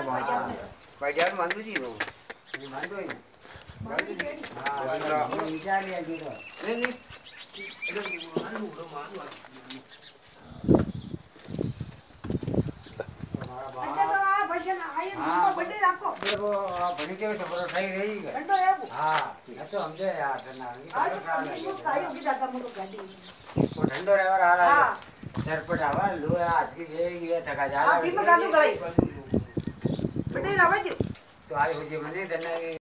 पड़ियार मानदू जी वो मानदो ही मानदू जी हां विचार लिया जी तो नहीं इधर मानदू मानदू अच्छा तो आ भजन आए मुंबई बड्डे राखो देखो बनी के सफर सही रही है घंटो है वो हां ये तो समझे यार करना आज मुझे काई होगी दादा मुझे गाड़ी वो ठंडो रहवर आ रहा है हां सर पर आवा लो आज की ये थका जा रहा आप भी मगा दो गलाई बड्डे रावा दो तो आज हो जी मने दने